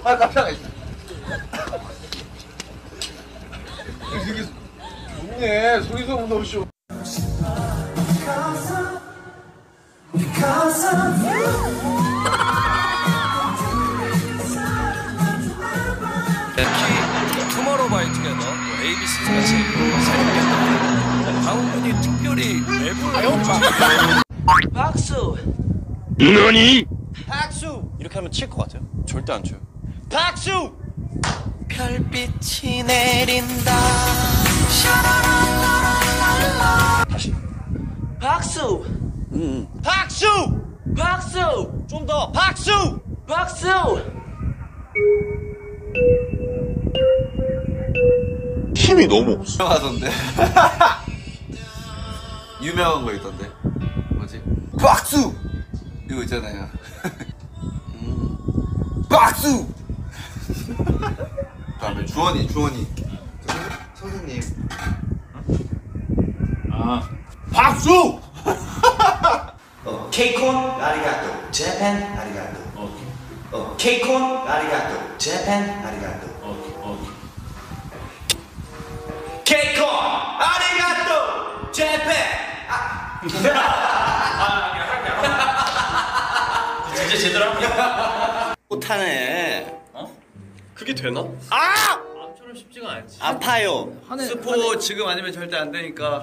아 깜짝이야. 되게 좋네. 소리소문 없이. 투모로우바이투게더 ABC가 같이 생겼는데 다음분이 특별히 랩을 박수 너니? 박수 이렇게 하면 칠 것 같아요? 절대 안 쳐요. 박수 별빛이 내린다 다시. 박수 박수 박수 좀 더 박수. 박수 힘이 너무 없어. 유명하던데. 유명한 거 있던데. 뭐지? 박수! 이거 있잖아요. 박수! 다음에 주원이. 선생님. 아. 박수! 케이콘 아리가또 재팬 아리가또 케이콘 아리가또 재팬 아리가또 케이콘 아리가또 재팬 진짜 제대로 못하네. 어? 그게 되나? 아! 처럼 쉽지가 않지 아파요. 스포 지금 아니면 절대 안 되니까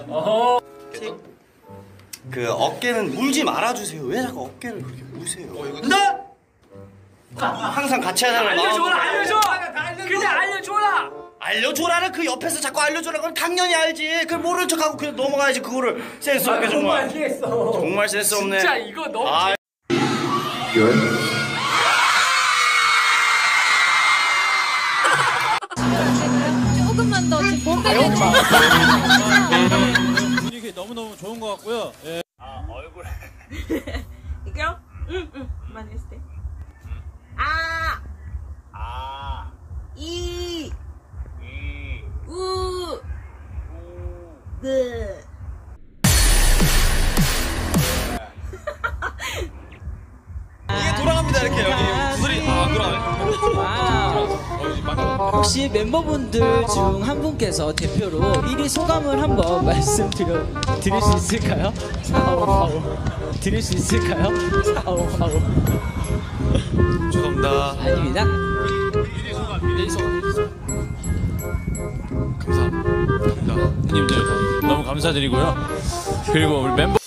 그 어깨는 물지 말아주세요. 왜 자꾸 어깨를 그렇게 무세요? 네? 항상 같이 하자는 알려줘 그냥 알려줘라 알려줘라는 그 옆에서 자꾸 알려줘라. 그건 당연히 알지. 그걸 모르는 척하고 그냥 넘어가야지. 그거를 센스 없게 정말. 정말 센스 없네. 진짜 이거 너무 조금만 더 보배를 분위기 너무너무 좋은 것 같고요. 예. 아 얼굴 이거? 응 많이 했을 때 이 우 네. 이게 돌아갑니다. 이렇게 여기 구슬이 안 돌아가네. 혹시 멤버분들 중 한 분께서 대표로 1위 소감을 한번 드릴 수 있을까요? 드릴 수 있을까요? 죄송합니다 아닙니다. 1위 소감 감사합니다 님들 너무 감사드리고요. 그리고 우리 멤버